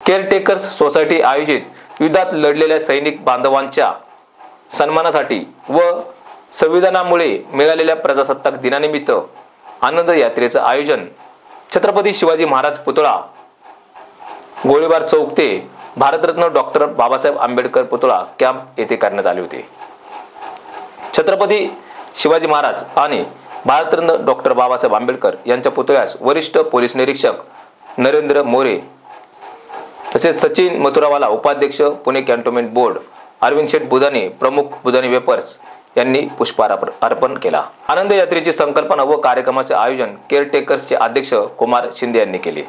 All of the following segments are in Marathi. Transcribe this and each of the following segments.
केअरटेकर्स सोसायटी आयोजित युद्धात लढलेल्या सैनिक बांधवांच्या सन्मानासाठी व संविधानामुळे मिळालेल्या प्रजासत्ताक दिनानिमित्त आनंद यात्रेचं आयोजन छत्रपती शिवाजी महाराज पुतळा गोळीबार चौक ते भारतरत्न डॉक्टर बाबासाहेब आंबेडकर पुतळा कॅम्प येथे करण्यात आले होते। छत्रपती शिवाजी महाराज आणि भारतरत्न डॉक्टर बाबासाहेब आंबेडकर यांच्या पुतळ्यास वरिष्ठ पोलीस निरीक्षक नरेंद्र मोरे तसेच सचिन मथुरावाला उपाध्यक्ष पुणे कॅन्टोन्मेंट बोर्ड, अरविंद शेठ बुधानी प्रमुख बुधानी वेपर्स यांनी पुष्पहार अर्पण केला। आनंद यात्रेची संकल्पना व कार्यक्रमाचे आयोजन केअरटेकर्सचे अध्यक्ष कुमार शिंदे यांनी केले।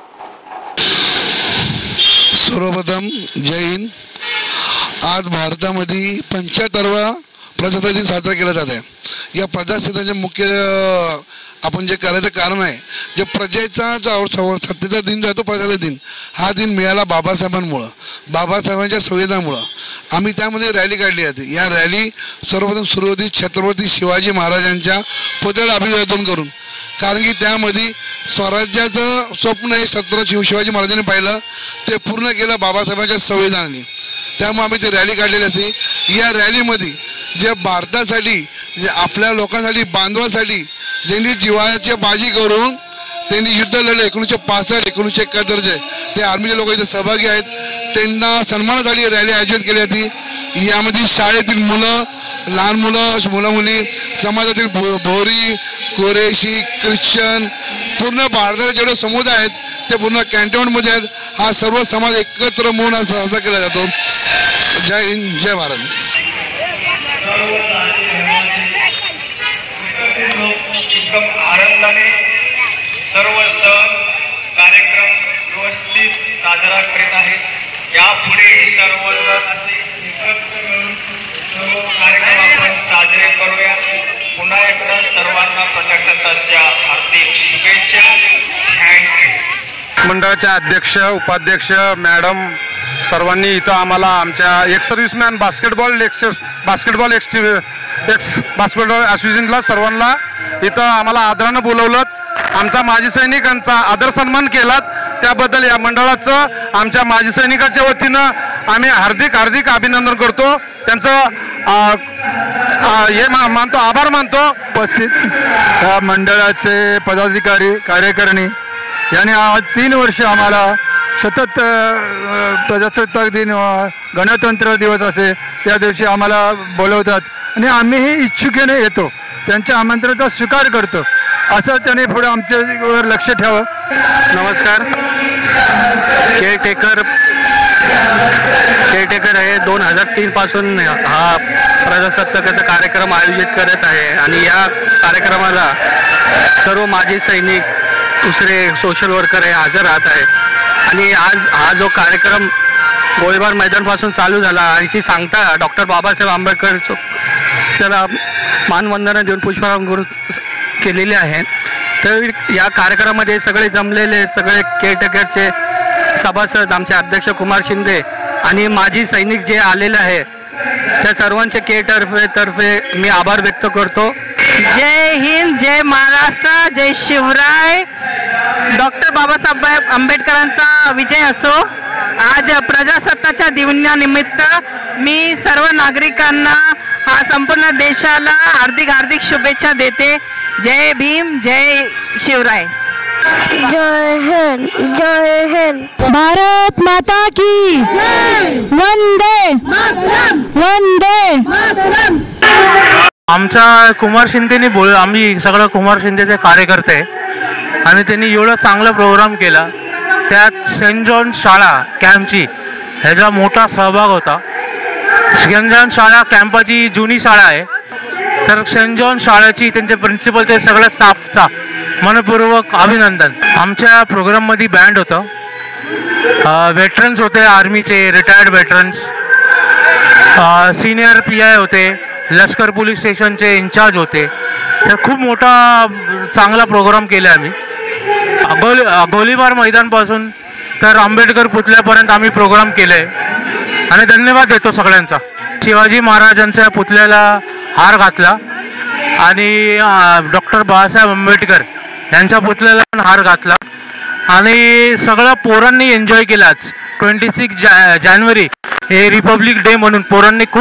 सर्वप्रथम जय हिंद। आज भारतामध्ये 75वा प्रजासत्ताक दिन साजरा केला जात आहे। या प्रजासत्ताकाचे मुख्य आपण जे करायचं कारण आहे, जे प्रजेचा जो सत्तेचा दिन जातो प्रजासत्ताक दिन, हा दिन मिळाला बाबासाहेबांमुळं, बाबासाहेबांच्या संविधानामुळं। आम्ही त्यामध्ये रॅली काढली होती। या रॅली सर्वप्रथम सुरू होती छत्रपती शिवाजी महाराजांच्या पुतळ्याला अभिवादन करून, कारण की त्यामध्ये स्वराज्याचं स्वप्न हे शिवाजी महाराजांनी पाहिलं, ते पूर्ण केलं बाबासाहेबांच्या संविधानाने। त्यामुळे आम्ही ती रॅली काढलेली होती। या रॅलीमध्ये जे भारतासाठी, जे आपल्या लोकांसाठी, बांधवासाठी ज्यांनी जीवाची बाजी करून त्यांनी युद्ध लढले 1965 1971 ते आर्मीचे लोक इथे सहभागी आहेत, त्यांना सन्मानासाठी रॅली आयोजित केली होती। यामध्ये शाळेतील मुलं, लहान मुलं मुली, समाजातील भोरी, कुरेशी, ख्रिश्चन, पूर्ण भारताचे जेवढे समुदाय आहेत ते पूर्ण कॅन्टोन्मेंटमध्ये आहेत। हा सर्व समाज एकत्र म्हणून हा साजरा केला जातो। जय हिंद, जय भारत। एकदम आनंदाने सर्व सण कार्यक्रम व्यवस्थित साजरा करीत आहेत। यापुढेही सर्वजण असे एकत्र मिळून सर्व कार्यक्रम आपण साजरे करूया। पुन्हा एकदा सर्वांना प्रजासत्ताकाच्या हार्दिक शुभेच्छा। थँक्यू। मंडळाचे अध्यक्ष, उपाध्यक्ष, मॅडम सर्वांनी इथं आम्हाला आमच्या एक्स सर्व्हिसमॅन बास्केटबॉल असोसिएशनला सर्वांना इथं आम्हाला आदरानं बोलवलं, आमचा माजी सैनिकांचा आदर सन्मान केला, त्याबद्दल या मंडळाचं आमच्या माजी सैनिकांच्या वतीनं आम्ही हार्दिक अभिनंदन करतो। त्यांचं मानतो, आभार मानतो। उपस्थित या मंडळाचे पदाधिकारी, कार्यकारिणी यांनी 3 वर्ष आम्हाला सतत प्रजासत्ताक दिन, गणतंत्र दिवस असे त्या दिवशी आम्हाला बोलवतात आणि आम्हीही इच्छुकेने येतो, त्यांच्या आमंत्रणाचा स्वीकार करतो, असं त्याने पुढे आमच्यावर लक्ष ठेवावं। नमस्कार। केअरटेकर हे 2003 पासून हा प्रजासत्ताकाचा कार्यक्रम आयोजित करत आहे आणि या कार्यक्रमाला सर्व माजी सैनिक, दुसरे सोशल वर्कर हे हजर राहत आहे। आणि आज हा जो कार्यक्रम गोळीबार मैदानपासून चालू झाला आणि सांगता डॉक्टर बाबासाहेब आंबेडकर त्याला मानवंदना देऊन पुष्पहार केलेले आहे। तर या कार्यक्रमामध्ये सगळे जमलेले सगळे केअरटेकरचे सभासद, आमचे अध्यक्ष कुमार शिंदे आणि माजी सैनिक जे आलेले आहे त्या सर्वांचे केअरटेकरतर्फे मी आभार व्यक्त करतो। जय हिंद, जय महाराष्ट्र, जय शिवराय। डॉक्टर बाबासाहेब आंबेडकरांचा विजय असो। आज प्रजासत्ताकाच्या दिनानिमित्त मी सर्व नागरिकांना, हा संपूर्ण देशाला हार्दिक शुभेच्छा देते। जय भीम, जय शिवराय। जय हिंद, जय हिंद। भारत माता की वंदे वंदे। आमच्या कुमार शिंदेनी आम्ही सगळं कुमार शिंदेचे कार्यकर्ते आणि त्यांनी एवढा चांगला प्रोग्राम केला, त्यात सेंट जॉन शाळा कॅम्पची ह्याचा मोठा सहभाग होता। सेंट जॉन शाळा कॅम्पाची जुनी शाळा आहे, तर सेंट जॉन शाळेची त्यांचे प्रिन्सिपल ते सगळ्या स्टाफचा मनपूर्वक अभिनंदन। आमच्या प्रोग्राममध्ये बँड होतं, वेटरन्स होते, आर्मीचे रिटायर्ड वेटरन्स, सीनियर PI होते, लष्कर पोलीस स्टेशनचे इंचार्ज होते। तर खूप मोठा चांगला प्रोग्राम केला आम्ही। गोळीबार मैदानपासून तर आंबेडकर पुतळ्यापर्यंत आम्ही प्रोग्राम केले आणि धन्यवाद देतो सगळ्यांचा। शिवाजी महाराजांच्या पुतळ्याला हार घातला आणि डॉक्टर बाबासाहेब आंबेडकर यांच्या पुतळ्याला हार घातला आणि सगळ्या पोरांनी एन्जॉय केलाच। 26 जानेवारी हे रिपब्लिक डे म्हणून पोरांनी खूप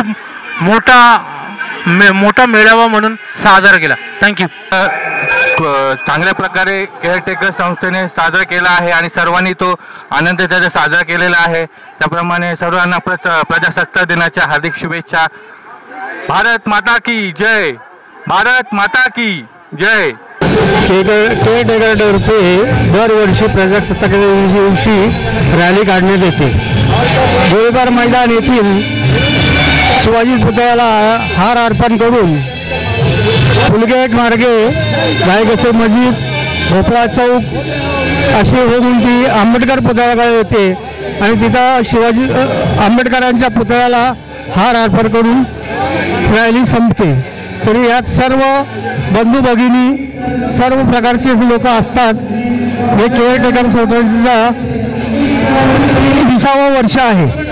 मोठा मेळावा म्हणून साजरा केला. थँक्यू. चांगल्या प्रकारे केअरटेकर संस्थेने साजरा केला आहे आणि सर्वांनी तो आनंद त्याचा साजरा केलेला आहे. त्याप्रमाणे सर्वांना प्रजासत्ताक दिनाच्या हार्दिक शुभेच्छा. भारत माता की जय. भारत माता की जय. केअरटेकरतर्फे दरवर्षी प्रजासत्ताक दिवशी रॅली काढण्यात येते. गोळीबार मैदान येथील शिवाजी पुतळ्याला हार अर्पण करून फुलगेट मार्गे गायकसे मस्जिद, भोपळा चौक अशी होऊन ती आंबेडकर पुतळ्याकडे येते आणि तिथं शिवाजी आंबेडकरांच्या पुतळ्याला हार अर्पण करून रॅली संपते. तरी यात सर्व बंधू भगिनी सर्व प्रकारचे लोक असतात. हे केअरटेकर सोसायटीचा 20वा वर्ष आहे.